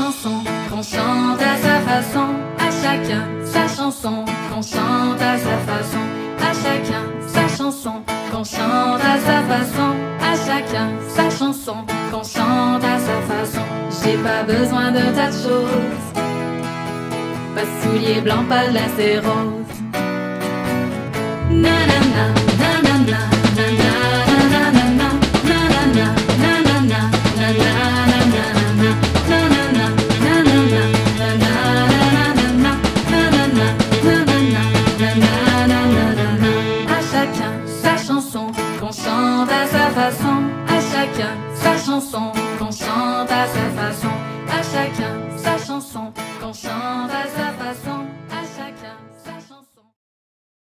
chanson qu'on chante à sa façon, à chacun sa chanson qu'on chante à sa façon, à chacun sa chanson qu'on chante à sa façon, à chacun sa chanson qu'on chante à sa façon. J'ai pas besoin de tas de choses, pas de souliers blancs, pas de lacets roses. Nanana, nanana, nanana, nanana, nanana, à chacun sa chanson qu'on chante à sa façon, à chacun sa chanson qu'on chante à sa façon, à chacun sa chanson qu'on chante à sa façon.